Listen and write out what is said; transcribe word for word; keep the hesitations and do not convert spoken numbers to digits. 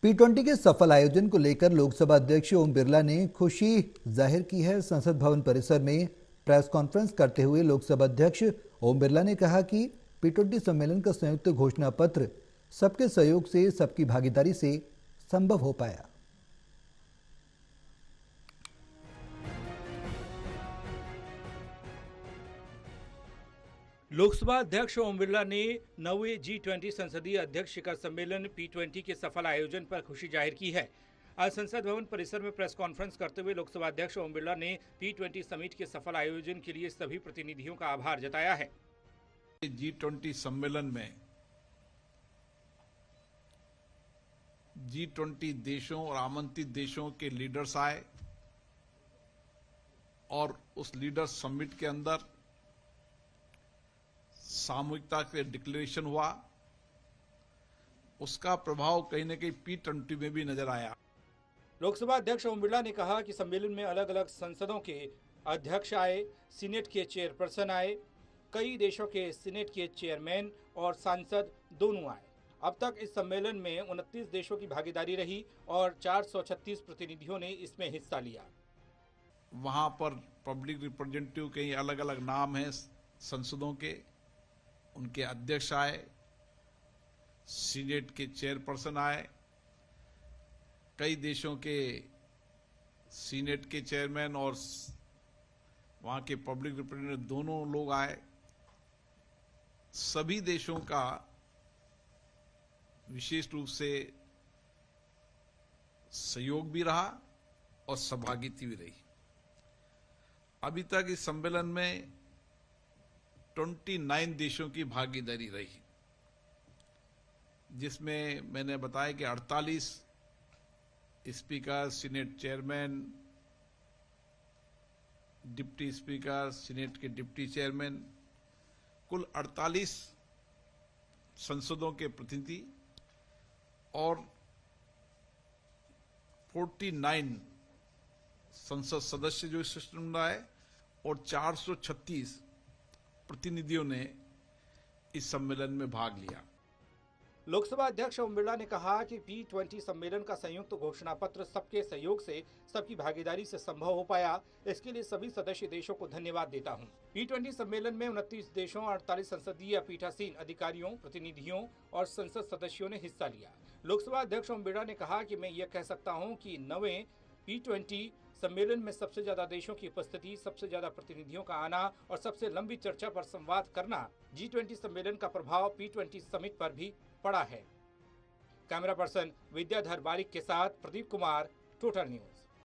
P twenty के सफल आयोजन को लेकर लोकसभा अध्यक्ष ओम बिरला ने खुशी जाहिर की है। संसद भवन परिसर में प्रेस कॉन्फ्रेंस करते हुए लोकसभा अध्यक्ष ओम बिरला ने कहा कि पी ट्वेंटी सम्मेलन का संयुक्त घोषणा पत्र सबके सहयोग से, सबकी भागीदारी से संभव हो पाया। लोकसभा अध्यक्ष ओम बिरला ने नौवें जी ट्वेंटी संसदीय अध्यक्ष शिखर सम्मेलन पी ट्वेंटी के सफल आयोजन पर खुशी जाहिर की है। आज संसद भवन परिसर में प्रेस कॉन्फ्रेंस करते हुए लोकसभा अध्यक्ष ओम बिरला ने पी ट्वेंटी समिट के सफल आयोजन के लिए सभी प्रतिनिधियों का आभार जताया है। जी ट्वेंटी सम्मेलन में जी ट्वेंटी देशों और आमंत्रित देशों के लीडर्स आए और उस लीडर्स समिट के अंदर सामूहिकता के डिक्लेरेशन हुआ। उसका प्रभाव कहीं न कहीं पी ट्वेंटी में भी नजर आया। लोकसभा अध्यक्ष ओम बिरला ने कहा कि सम्मेलन में अलग अलग संसदों के अध्यक्ष आए, सीनेट के चेयरपर्सन आए, कई देशों के सीनेट के चेयरमैन और सांसद दोनों आए। अब तक इस सम्मेलन में उनतीस देशों की भागीदारी रही और चार सौ छत्तीस प्रतिनिधियों ने इसमें हिस्सा लिया। वहां पर पब्लिक रिप्रेजेंटेटिव के अलग अलग नाम हैं संसदों के, उनके अध्यक्ष आए, सीनेट के चेयरपर्सन आए, कई देशों के सीनेट के चेयरमैन और वहां के पब्लिक रिप्रेजेंटेटिव दोनों लोग आए। सभी देशों का विशेष रूप से सहयोग भी रहा और सहभागिता भी रही। अभी तक इस सम्मेलन में उनतीस देशों की भागीदारी रही, जिसमें मैंने बताया कि अड़तालीस speaker, senate chairman, deputy speaker, senate के डिप्टी चेयरमैन, कुल अड़तालीस संसदों के प्रतिनिधि और उनचास संसद सदस्य जो इस सिस्टम में आए और चार सौ छत्तीस प्रतिनिधियों ने इस सम्मेलन में भाग लिया। लोकसभा अध्यक्ष ओम बिरला ने कहा कि पी ट्वेंटी सम्मेलन का संयुक्त घोषणा पत्र सबके सहयोग से, सबकी भागीदारी से संभव हो पाया। इसके लिए सभी सदस्य देशों को धन्यवाद देता हूं। पी ट्वेंटी सम्मेलन में उनतीस देशों, अड़तालीस संसदीय पीठासीन अधिकारियों, प्रतिनिधियों और संसद सदस्यों ने हिस्सा लिया। लोकसभा अध्यक्ष ओम बिरला ने कहा कि मैं ये कह सकता हूँ कि नवें पी ट्वेंटी सम्मेलन में सबसे ज्यादा देशों की उपस्थिति, सबसे ज्यादा प्रतिनिधियों का आना और सबसे लंबी चर्चा पर संवाद करना जी ट्वेंटी सम्मेलन का प्रभाव पी ट्वेंटी समिट पर भी पड़ा है। कैमरा पर्सन विद्याधर बारिक के साथ प्रदीप कुमार, टोटल न्यूज।